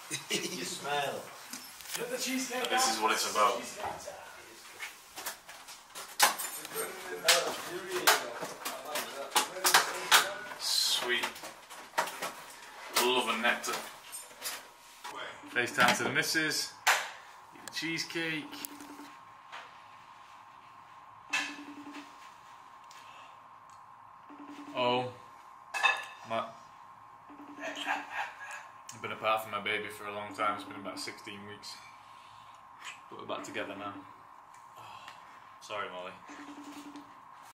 You smell. Put the cheesecake And this is what it's about. Sweet love and nectar. FaceTime to the missus. Eat the cheesecake. Oh, I've been apart from my baby for a long time. It's been about 16 weeks. But we're back together now. Oh, sorry, Molly.